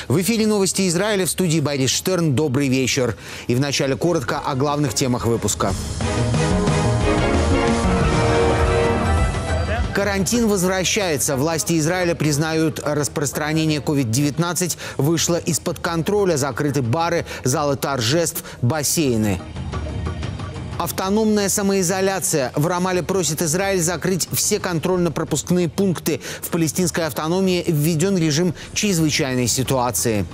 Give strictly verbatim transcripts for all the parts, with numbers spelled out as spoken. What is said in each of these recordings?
В эфире новости Израиля, в студии Борис Штерн. Добрый вечер. И вначале коротко о главных темах выпуска. Карантин возвращается. Власти Израиля признают, распространение ковид девятнадцать вышло из-под контроля. Закрыты бары, залы торжеств, бассейны. Автономная самоизоляция. В Рамале просит Израиль закрыть все контрольно-пропускные пункты. В палестинской автономии введен режим чрезвычайной ситуации.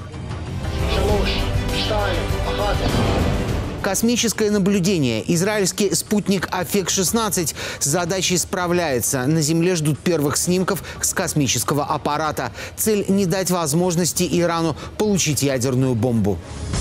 Космическое наблюдение. Израильский спутник Афек шестнадцать с задачей справляется. На Земле ждут первых снимков с космического аппарата. Цель – не дать возможности Ирану получить ядерную бомбу.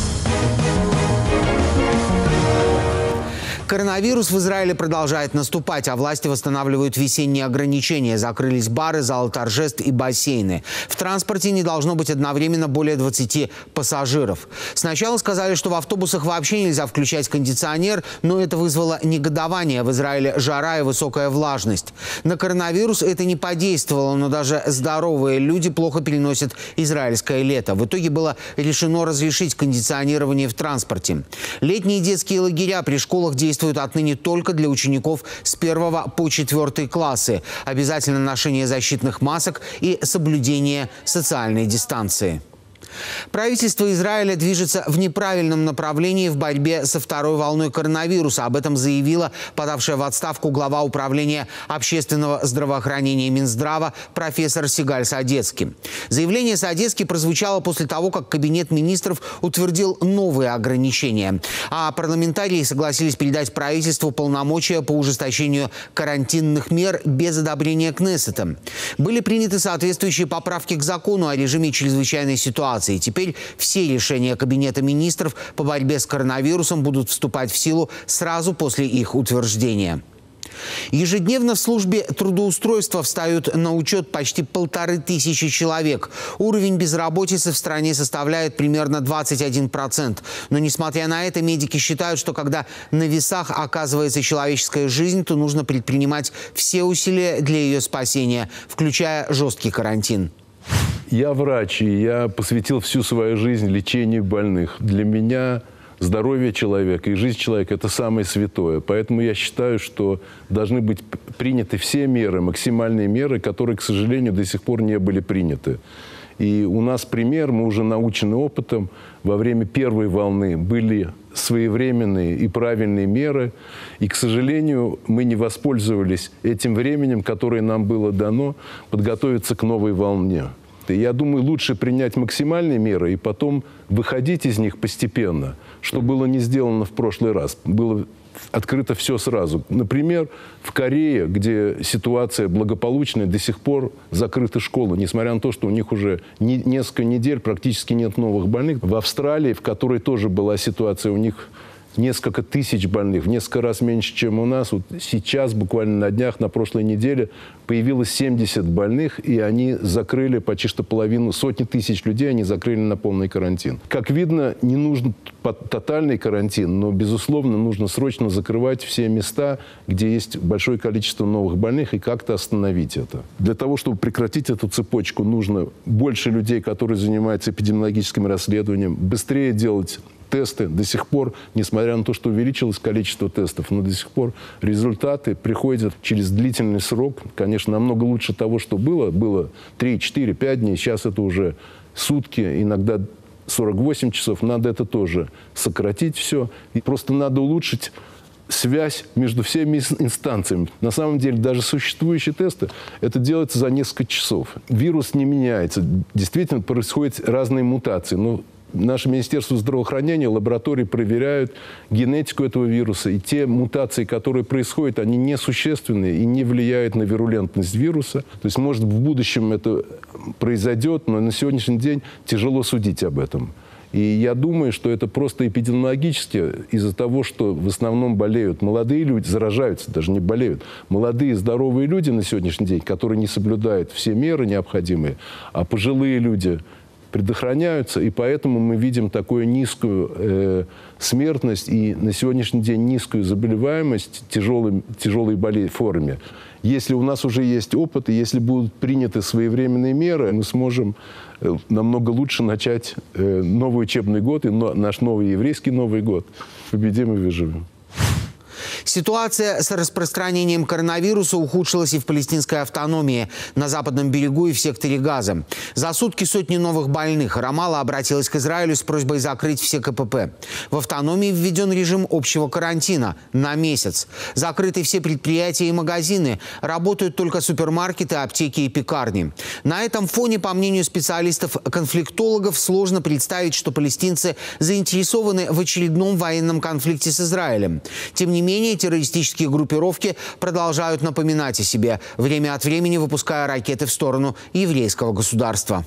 Коронавирус в Израиле продолжает наступать, а власти восстанавливают весенние ограничения. Закрылись бары, залы торжеств и бассейны. В транспорте не должно быть одновременно более двадцати пассажиров. Сначала сказали, что в автобусах вообще нельзя включать кондиционер, но это вызвало негодование. В Израиле жара и высокая влажность. На коронавирус это не подействовало, но даже здоровые люди плохо переносят израильское лето. В итоге было решено разрешить кондиционирование в транспорте. Летние детские лагеря при школах действуют отныне только для учеников с первого по четвертый классы. Обязательно ношение защитных масок и соблюдение социальной дистанции. Правительство Израиля движется в неправильном направлении в борьбе со второй волной коронавируса. Об этом заявила подавшая в отставку глава управления общественного здравоохранения Минздрава профессор Сигаль Садецки. Заявление Садецки прозвучало после того, как Кабинет министров утвердил новые ограничения. А парламентарии согласились передать правительству полномочия по ужесточению карантинных мер без одобрения Кнессета. Были приняты соответствующие поправки к закону о режиме чрезвычайной ситуации. И теперь все решения Кабинета министров по борьбе с коронавирусом будут вступать в силу сразу после их утверждения. Ежедневно в службе трудоустройства встают на учет почти полторы тысячи человек. Уровень безработицы в стране составляет примерно двадцать один процент. Но, несмотря на это, медики считают, что когда на весах оказывается человеческая жизнь, то нужно предпринимать все усилия для ее спасения, включая жесткий карантин. Я врач, и я посвятил всю свою жизнь лечению больных. Для меня здоровье человека и жизнь человека – это самое святое. Поэтому я считаю, что должны быть приняты все меры, максимальные меры, которые, к сожалению, до сих пор не были приняты. И у нас пример, мы уже научены опытом. Во время первой волны были своевременные и правильные меры. И, к сожалению, мы не воспользовались этим временем, которое нам было дано, подготовиться к новой волне. Я думаю, лучше принять максимальные меры и потом выходить из них постепенно, что было не сделано в прошлый раз. Было открыто все сразу. Например, в Корее, где ситуация благополучная, до сих пор закрыты школы, несмотря на то, что у них уже не, несколько недель практически нет новых больных. В Австралии, в которой тоже была ситуация, у них несколько тысяч больных, в несколько раз меньше, чем у нас. Вот сейчас, буквально на днях, на прошлой неделе, появилось семьдесят больных, и они закрыли почти что половину, сотни тысяч людей они закрыли на полный карантин. Как видно, не нужен тотальный карантин, но, безусловно, нужно срочно закрывать все места, где есть большое количество новых больных, и как-то остановить это. Для того, чтобы прекратить эту цепочку, нужно больше людей, которые занимаются эпидемиологическим расследованием, быстрее делать тесты. До сих пор, несмотря на то, что увеличилось количество тестов, но до сих пор результаты приходят через длительный срок. Конечно, намного лучше того, что было. Было три, четыре, пять дней. Сейчас это уже сутки, иногда сорок восемь часов. Надо это тоже сократить все. И просто надо улучшить связь между всеми инстанциями. На самом деле, даже существующие тесты, это делается за несколько часов. Вирус не меняется. Действительно, происходят разные мутации. Но наше Министерство здравоохранения, лаборатории проверяют генетику этого вируса. И те мутации, которые происходят, они несущественные и не влияют на вирулентность вируса. То есть, может, в будущем это произойдет, но на сегодняшний день тяжело судить об этом. И я думаю, что это просто эпидемиологически из-за того, что в основном болеют молодые люди, заражаются, даже не болеют. Молодые здоровые люди на сегодняшний день, которые не соблюдают все меры необходимые, а пожилые люди, предохраняются, и поэтому мы видим такую низкую э, смертность и на сегодняшний день низкую заболеваемость тяжелой, тяжелой болезни форме. Если у нас уже есть опыт, и если будут приняты своевременные меры, мы сможем намного лучше начать новый учебный год и наш новый еврейский Новый год. Победим и выживем. Ситуация с распространением коронавируса ухудшилась и в палестинской автономии на западном берегу и в секторе Газа. За сутки сотни новых больных. Рамалла обратилась к Израилю с просьбой закрыть все ка пэ пэ. В автономии введен режим общего карантина на месяц. Закрыты все предприятия и магазины. Работают только супермаркеты, аптеки и пекарни. На этом фоне, по мнению специалистов-конфликтологов, сложно представить, что палестинцы заинтересованы в очередном военном конфликте с Израилем. Тем не менее, террористические группировки продолжают напоминать о себе, время от времени выпуская ракеты в сторону еврейского государства.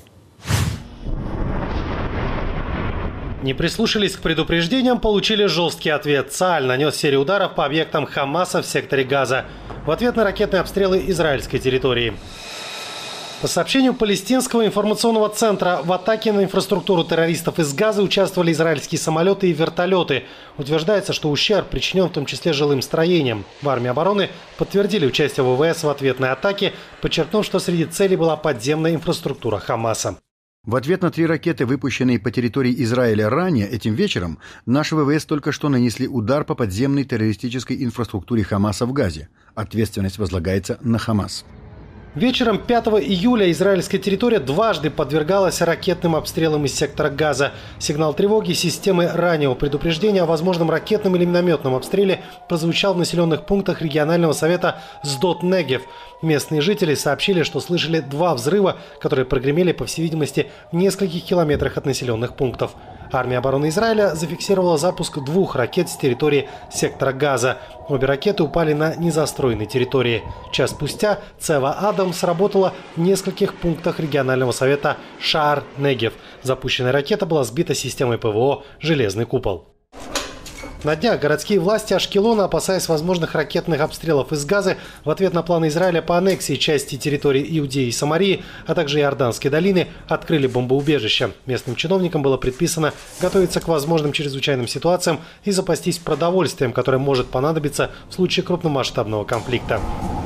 Не прислушались к предупреждениям, получили жесткий ответ. ЦААЛЬ нанес серию ударов по объектам Хамаса в секторе Газа в ответ на ракетные обстрелы израильской территории. По сообщению палестинского информационного центра, в атаке на инфраструктуру террористов из Газа участвовали израильские самолеты и вертолеты. Утверждается, что ущерб причинен в том числе жилым строениям. В армии обороны подтвердили участие вэ вэ эс в ответной атаке, подчеркнув, что среди целей была подземная инфраструктура Хамаса. В ответ на три ракеты, выпущенные по территории Израиля ранее, этим вечером, наши вэ вэ эс только что нанесли удар по подземной террористической инфраструктуре Хамаса в Газе. Ответственность возлагается на Хамас. Вечером пятого июля израильская территория дважды подвергалась ракетным обстрелам из сектора Газа. Сигнал тревоги системы раннего предупреждения о возможном ракетном или минометном обстреле прозвучал в населенных пунктах регионального совета Сдот-Негев. Местные жители сообщили, что слышали два взрыва, которые прогремели, по всей видимости, в нескольких километрах от населенных пунктов. Армия обороны Израиля зафиксировала запуск двух ракет с территории сектора Газа. Обе ракеты упали на незастроенной территории. Час спустя Цева Адам сработала в нескольких пунктах регионального совета Шаар-Негев. Запущенная ракета была сбита системой пэ вэ о «Железный купол». На днях городские власти Ашкелона, опасаясь возможных ракетных обстрелов из Газы, в ответ на планы Израиля по аннексии части территории Иудеи и Самарии, а также Иорданской долины, открыли бомбоубежища. Местным чиновникам было предписано готовиться к возможным чрезвычайным ситуациям и запастись продовольствием, которое может понадобиться в случае крупномасштабного конфликта.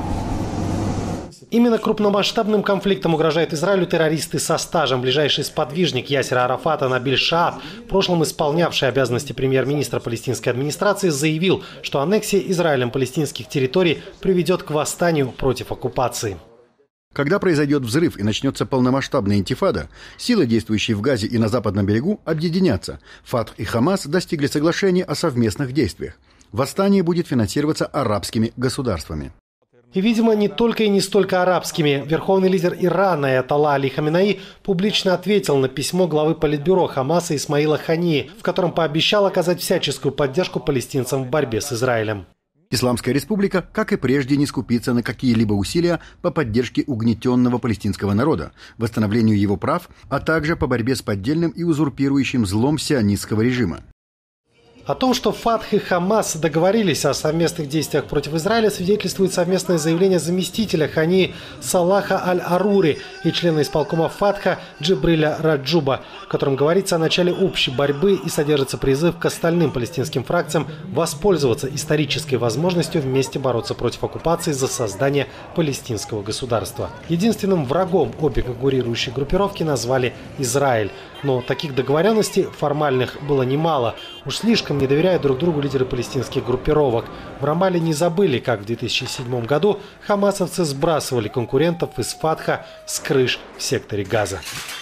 Именно крупномасштабным конфликтом угрожают Израилю террористы со стажем. Ближайший сподвижник Ясера Арафата Набиль Шаад, в прошлом исполнявший обязанности премьер-министра палестинской администрации, заявил, что аннексия Израилем палестинских территорий приведет к восстанию против оккупации. Когда произойдет взрыв и начнется полномасштабная интифада, силы, действующие в Газе и на западном берегу, объединятся. Фатх и Хамас достигли соглашения о совместных действиях. Восстание будет финансироваться арабскими государствами. И, видимо, не только и не столько арабскими. Верховный лидер Ирана Аятолла Али Хаменеи публично ответил на письмо главы политбюро Хамаса Исмаила Хании, в котором пообещал оказать всяческую поддержку палестинцам в борьбе с Израилем. Исламская республика, как и прежде, не скупится на какие-либо усилия по поддержке угнетенного палестинского народа, восстановлению его прав, а также по борьбе с поддельным и узурпирующим злом сионистского режима. О том, что Фатх и Хамас договорились о совместных действиях против Израиля, свидетельствует совместное заявление заместителя Хании Салаха Аль-Арури и члена исполкома Фатха Джибриля Раджуба, в котором говорится о начале общей борьбы и содержится призыв к остальным палестинским фракциям воспользоваться исторической возможностью вместе бороться против оккупации за создание палестинского государства. Единственным врагом обе конкурирующие группировки назвали Израиль. Но таких договоренностей формальных было немало. Уж слишком не доверяют друг другу лидеры палестинских группировок. В Рамалле не забыли, как в две тысячи седьмом году хамасовцы сбрасывали конкурентов из Фатха с крыш в секторе Газа.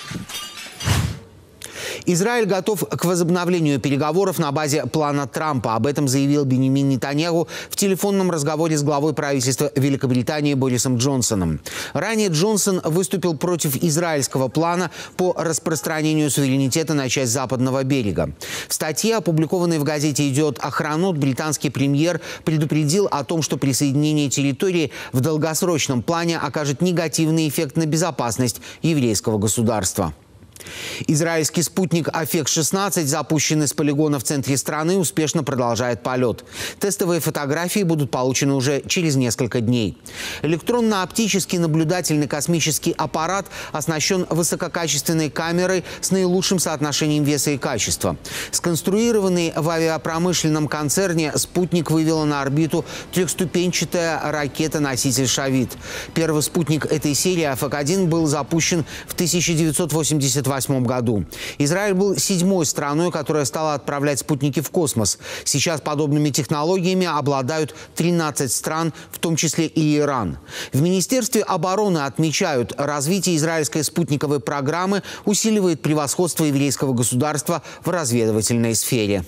Израиль готов к возобновлению переговоров на базе плана Трампа. Об этом заявил Биньямин Нетаньяху в телефонном разговоре с главой правительства Великобритании Борисом Джонсоном. Ранее Джонсон выступил против израильского плана по распространению суверенитета на часть западного берега. В статье, опубликованной в газете «Идет Охранут», британский премьер предупредил о том, что присоединение территории в долгосрочном плане окажет негативный эффект на безопасность еврейского государства. Израильский спутник Афек шестнадцать, запущенный с полигона в центре страны, успешно продолжает полет. Тестовые фотографии будут получены уже через несколько дней. Электронно-оптический наблюдательный космический аппарат оснащен высококачественной камерой с наилучшим соотношением веса и качества. Сконструированный в авиапромышленном концерне, спутник вывела на орбиту трехступенчатая ракета-носитель «Шавит». Первый спутник этой серии Афек один был запущен в тысяча девятьсот восемьдесят восьмом году. Израиль был седьмой страной, которая стала отправлять спутники в космос. Сейчас подобными технологиями обладают тринадцать стран, в том числе и Иран. В Министерстве обороны отмечают, развитие израильской спутниковой программы усиливает превосходство еврейского государства в разведывательной сфере.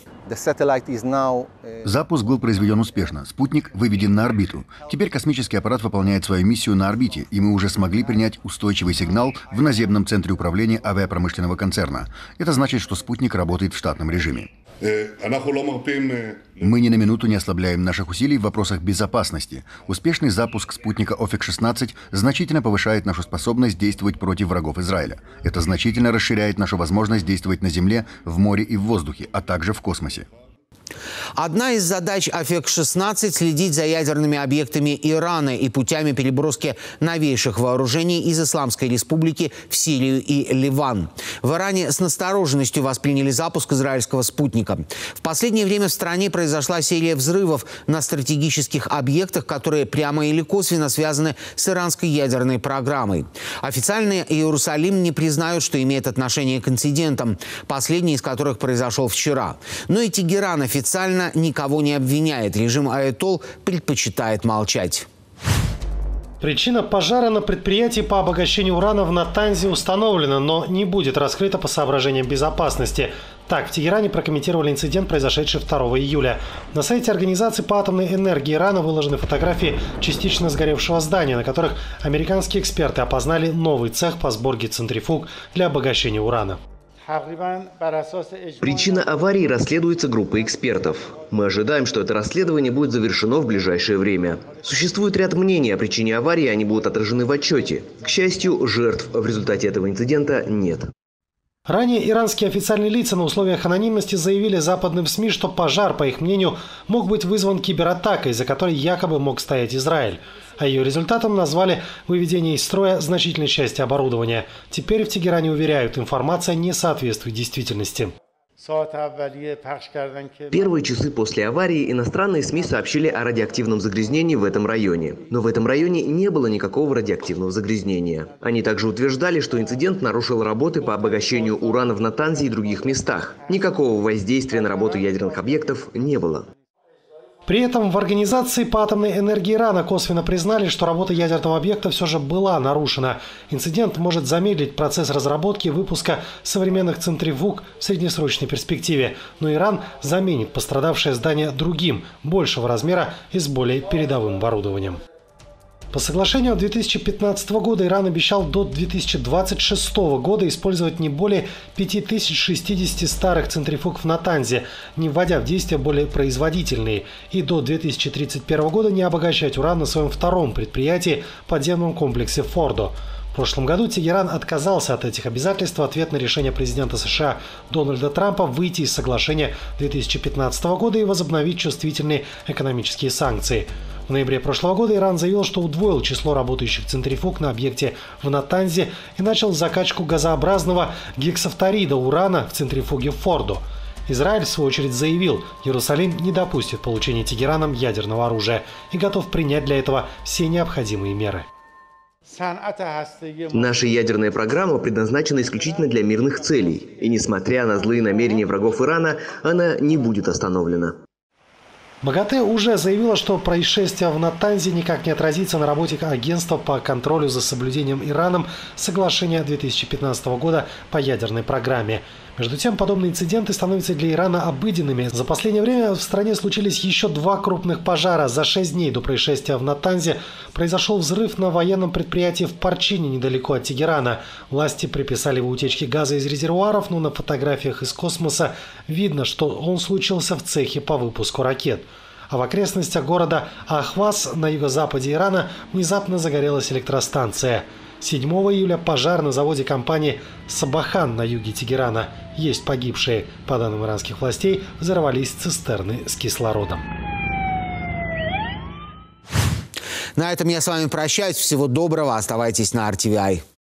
Запуск был произведен успешно. Спутник выведен на орбиту. Теперь космический аппарат выполняет свою миссию на орбите, и мы уже смогли принять устойчивый сигнал в наземном центре управления авиапромышленного концерна. Это значит, что спутник работает в штатном режиме. Мы ни на минуту не ослабляем наших усилий в вопросах безопасности. Успешный запуск спутника Афек шестнадцать значительно повышает нашу способность действовать против врагов Израиля. Это значительно расширяет нашу возможность действовать на земле, в море и в воздухе, а также в космосе. Одна из задач Афек шестнадцать – следить за ядерными объектами Ирана и путями переброски новейших вооружений из Исламской Республики в Сирию и Ливан. В Иране с настороженностью восприняли запуск израильского спутника. В последнее время в стране произошла серия взрывов на стратегических объектах, которые прямо или косвенно связаны с иранской ядерной программой. Официально Иерусалим не признают, что имеет отношение к инцидентам, последний из которых произошел вчера. Но и Тегеран официально Официально никого не обвиняет. Режим Аятолл предпочитает молчать. Причина пожара на предприятии по обогащению урана в Натанзе установлена, но не будет раскрыта по соображениям безопасности. Так, в Тегеране прокомментировали инцидент, произошедший второго июля. На сайте Организации по атомной энергии Ирана выложены фотографии частично сгоревшего здания, на которых американские эксперты опознали новый цех по сборке центрифуг для обогащения урана. Причина аварии расследуется группой экспертов. Мы ожидаем, что это расследование будет завершено в ближайшее время. Существует ряд мнений о причине аварии, они будут отражены в отчете. К счастью, жертв в результате этого инцидента нет. Ранее иранские официальные лица на условиях анонимности заявили западным СМИ, что пожар, по их мнению, мог быть вызван кибератакой, за которой якобы мог стоять Израиль. А ее результатом назвали выведение из строя значительной части оборудования. Теперь в Тегеране уверяют, информация не соответствует действительности. Первые часы после аварии иностранные СМИ сообщили о радиоактивном загрязнении в этом районе. Но в этом районе не было никакого радиоактивного загрязнения. Они также утверждали, что инцидент нарушил работы по обогащению урана в Натанзе и других местах. Никакого воздействия на работу ядерных объектов не было. При этом в Организации по атомной энергии Ирана косвенно признали, что работа ядерного объекта все же была нарушена. Инцидент может замедлить процесс разработки и выпуска современных центрифуг в среднесрочной перспективе. Но Иран заменит пострадавшее здание другим, большего размера и с более передовым оборудованием. По соглашению две тысячи пятнадцатого года Иран обещал до две тысячи двадцать шестого года использовать не более пяти тысяч шестидесяти старых центрифуг в Натанзе, не вводя в действие более производительные, и до две тысячи тридцать первого года не обогащать уран на своем втором предприятии в подземном комплексе Фордо. В прошлом году Тегеран отказался от этих обязательств в ответ на решение президента США Дональда Трампа выйти из соглашения две тысячи пятнадцатого года и возобновить чувствительные экономические санкции. В ноябре прошлого года Иран заявил, что удвоил число работающих центрифуг на объекте в Натанзе и начал закачку газообразного гексафторида урана в центрифуге Фордо. Израиль, в свою очередь, заявил, Иерусалим не допустит получения Тегераном ядерного оружия и готов принять для этого все необходимые меры. Наша ядерная программа предназначена исключительно для мирных целей. И несмотря на злые намерения врагов Ирана, она не будет остановлена. МАГАТЭ уже заявила, что происшествие в Натанзе никак не отразится на работе агентства по контролю за соблюдением Ираном соглашения две тысячи пятнадцатого года по ядерной программе. Между тем, подобные инциденты становятся для Ирана обыденными. За последнее время в стране случились еще два крупных пожара. За шесть дней до происшествия в Натанзе произошел взрыв на военном предприятии в Парчине, недалеко от Тегерана. Власти приписали его утечке газа из резервуаров, но на фотографиях из космоса видно, что он случился в цехе по выпуску ракет. А в окрестностях города Ахваз на юго-западе Ирана внезапно загорелась электростанция. седьмого июля пожар на заводе компании «Сабахан» на юге Тегерана. Есть погибшие. По данным иранских властей, взорвались цистерны с кислородом. На этом я с вами прощаюсь. Всего доброго. Оставайтесь на эр ти ви ай.